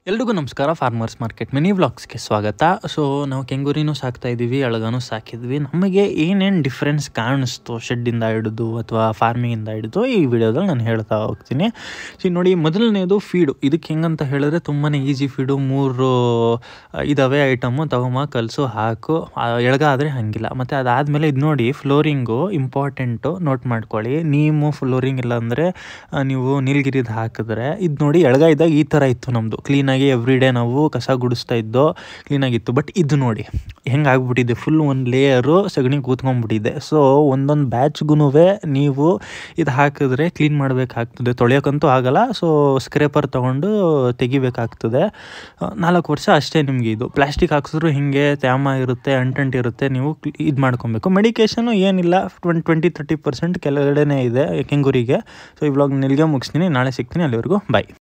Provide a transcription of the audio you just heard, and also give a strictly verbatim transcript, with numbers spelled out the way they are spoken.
ಎಲ್ರಿಗೂ ನಮಸ್ಕಾರ. Farmers market mini ವ್ಲಾಗ್ಸ್ಗೆ ಸ್ವಾಗತ. ಸೊ ನಾವು ಕೆಂಗೂರಿನೂ ಸಾಕ್ತಾ ಇದ್ದೀವಿ, ಎಳಗನೂ ಸಾಕಿದ್ವಿ. ನಮಗೆ ಏನೇನು ಡಿಫ್ರೆನ್ಸ್ ಕಾಣಿಸ್ತು ಶೆಡ್ಡಿಂದ ಹಿಡಿದು ಅಥವಾ ಫಾರ್ಮಿಂಗಿಂದ ಹಿಡಿದು ಈ ವಿಡಿಯೋದಲ್ಲಿ ನಾನು ಹೇಳ್ತಾ ಹೋಗ್ತೀನಿ. ಸೊ ನೋಡಿ, ಮೊದಲನೇದು ಫೀಡು. ಇದಕ್ಕೆ ಹೆಂಗಂತ ಹೇಳಿದ್ರೆ ತುಂಬಾ ಈಸಿ ಫೀಡು. ಮೂರು ಇದ್ದಾವೆ ಐಟಮು, ತಗೊಂಬ ಕಲಸು ಹಾಕು. ಎಳಗ ಆದರೆ ಹಾಗಿಲ್ಲ. ಮತ್ತು ಅದಾದಮೇಲೆ ಇದು ನೋಡಿ, ಫ್ಲೋರಿಂಗು ಇಂಪಾರ್ಟೆಂಟು, ನೋಟ್ ಮಾಡ್ಕೊಳ್ಳಿ. ನೀಮು ಫ್ಲೋರಿಂಗ್ ಇಲ್ಲ ಅಂದರೆ ನೀವು ನೀಲಗಿರಿದು ಹಾಕಿದ್ರೆ ಇದು ನೋಡಿ, ಎಳಗ ಇದ್ದಾಗ ಈ ಥರ ಇತ್ತು ನಮ್ಮದು. ಕ್ಲೀನಾಗಿ ಎವ್ರಿ ಡೇ ನಾವು ಕಸ ಗುಡಿಸ್ತಾ ಇದ್ದೋ, ಕ್ಲೀನಾಗಿತ್ತು. ಬಟ್ ಇದು ನೋಡಿ ಹೆಂಗೆ ಆಗ್ಬಿಟ್ಟಿದೆ, ಫುಲ್ ಒಂದು ಲೇಯರು ಸಗಣಿ ಕೂತ್ಕೊಂಡ್ಬಿಟ್ಟಿದೆ. ಸೊ ಒಂದೊಂದು ಬ್ಯಾಚ್ಗೂ ನೀವು ಇದು ಹಾಕಿದ್ರೆ ಕ್ಲೀನ್ ಮಾಡಬೇಕಾಗ್ತದೆ, ತೊಳೆಯೋಕ್ಕಂತೂ ಆಗಲ್ಲ. ಸೊ ಸ್ಕ್ರೇಪರ್ ತೊಗೊಂಡು ತೆಗಿಬೇಕಾಗ್ತದೆ. ನಾಲ್ಕು ವರ್ಷ ಅಷ್ಟೇ ನಿಮಗೆ. ಇದು ಪ್ಲಾಸ್ಟಿಕ್ ಹಾಕಿಸಿದ್ರು ಹಿಂಗೆ ತ್ಯಾಮ ಇರುತ್ತೆ, ಅಂಟಂಟು ಇರುತ್ತೆ. ನೀವು ಇದು ಮಾಡ್ಕೊಬೇಕು. ಮೆಡಿಕೇಷನು ಏನಿಲ್ಲ, ಟ್ವೆಂಟಿ ಟ್ವೆಂಟಿ ತರ್ಟಿ ಪರ್ಸೆಂಟ್ ಕೆಳಗಡೆನೇ ಇದೆ ಕೆಂಗೂರಿಗೆ. ಸೊ ಈ ವ್ಲಾಗ್ ನಿಲ್ಗೆ ಮುಗಿಸ್ತೀನಿ. ನಾಳೆ ಸಿಗ್ತೀನಿ. ಅಲ್ಲಿವರೆಗೂ ಬಾಯ್.